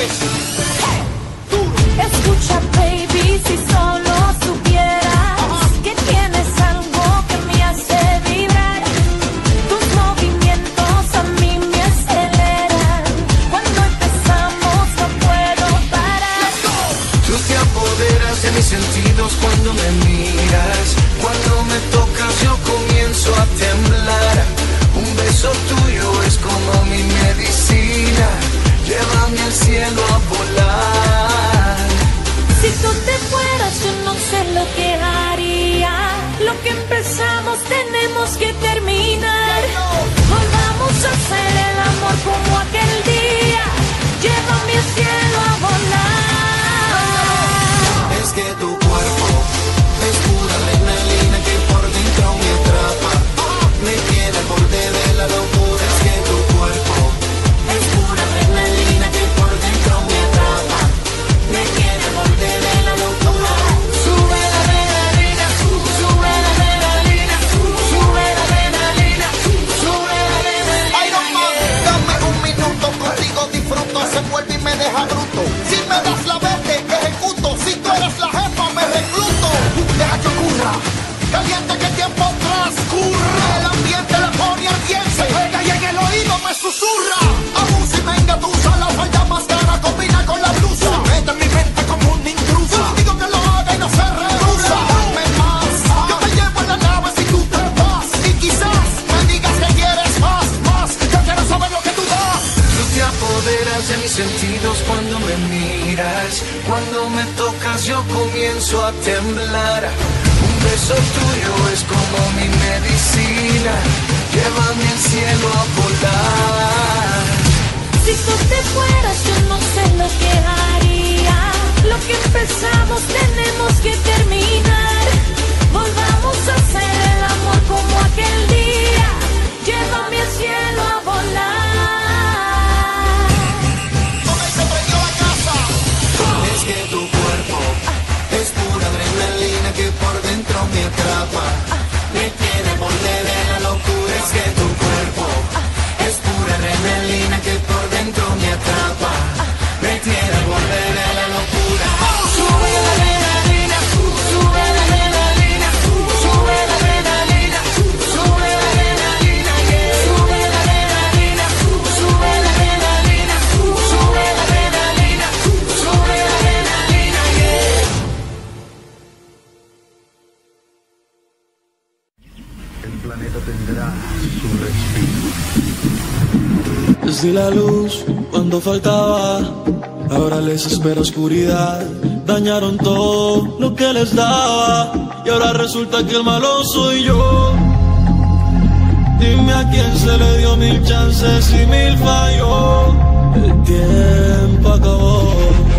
sabes. Escucha, baby, si solo supieras que tienes algo que me hace vibrar. Tus movimientos a mí me aceleran. Cuando empezamos no puedo parar. Tú te apoderas de mis sentidos cuando me miras. Cuando me tocas yo comienzo a temblar. Un beso tuyo es como mi medicina. Llévame al cielo a volar. Si tú te fueras yo no sé lo que haría. Lo que empezamos tenemos que terminar. Volvamos a hacer el amor como aquel día. Llévame al cielo a volar. Es que tu cuerpo es pura adrenalina que por dentro me atrapa. Me tiene al borde de la locura. Es que tu cuerpo es pura adrenalina que por dentro me atrapa. Me tiene al borde de la locura. Sube la adrenalina, sube la adrenalina, sube la adrenalina, sube la adrenalina. Iron Man, dame un minuto contigo, disfruto. Se vuelve y me deja bruto. Si me das la verde, ejecuto. Si tú eres la jefa, me recluto. Deja que ocurra, caliente que el tiempo transcurre. El ambiente la pone ardiente. Se pega y en el oído me susurra. Aún si me engatusa, la falda más cara combina con la blusa. Se mete en mi mente como un intruso. Digo que lo haga y no se rehúsa. Dame más, yo te llevo en la nave si tú te vas. Y quizás me digas que quieres más, más. Yo quiero saber lo que tú das. Tú te apoderas de mis sentidos cuando me miras. Cuando me tocas yo comienzo a temblar. Un beso tuyo es como mi medicina. Llévame al cielo a volar. Si tú te fueras yo no sé lo que haría. Lo que empezamos tenemos que terminar. Volvamos a hacer el amor como aquel día. Llévame al cielo a volar. Ok, se prendió la casa. Es que tu cuerpo es pura adrenalina que por dentro me atrapa. Me tiene al borde de la locura. Es que tu cuerpo es pura adrenalina que por dentro me atrapa. Me tiene al borde de la locura. Sube la adrenalina, sube la adrenalina, sube la adrenalina, sube la adrenalina, yeah. Sube la adrenalina, sube la adrenalina, sube la adrenalina, sube la adrenalina, yeah. El planeta tendrá su respiro. Les di la luz cuando faltaba, ahora les espera oscuridad. Dañaron todo lo que les daba y ahora resulta que el malo soy yo. Dime a quién se le dio 1000 chances y 1000 falló. El tiempo acabó.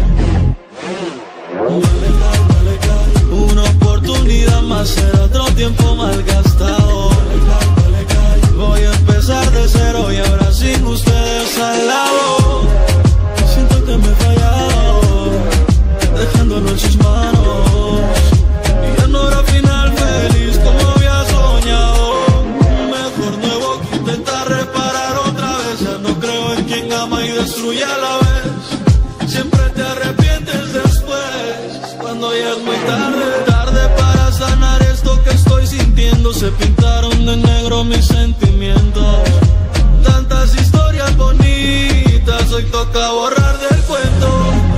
Una oportunidad más será otro tiempo malgastado. Voy a empezar de cero y ahora sin ustedes al lado. Siento que me he fallado, dejándolo en sus manos. Y ya no habrá final feliz como había soñado. Mejor nuevo que intentar reparar otra vez. Ya no creo en quien ama y destruye a la vez. Siempre te arrepientes después, cuando ya es muy tarde. Tarde para sanar esto que estoy sintiendo. Se pintaron de negro mis sentimientos. Tantas historias bonitas, hoy toca borrar del cuento.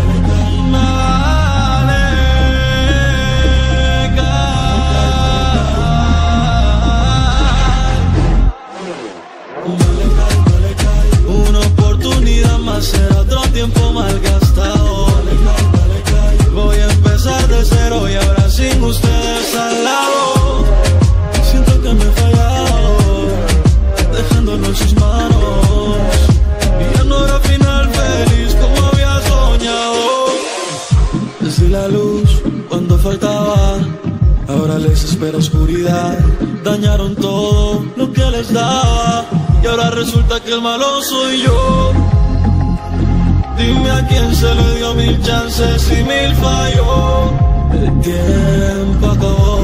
Una oportunidad más será otro tiempo malgastado. Voy a empezar de cero y ahora sin ustedes al lado. Siento que me he fallado, dejándolo en sus manos. Y ya no habrá final feliz como había soñado. Les di la luz cuando faltaba, ahora les espera oscuridad. Dañaron todo lo que les daba y ahora resulta que el malo soy yo. Dime a quién se le dio 1000 chances y 1000 falló. El tiempo acabó.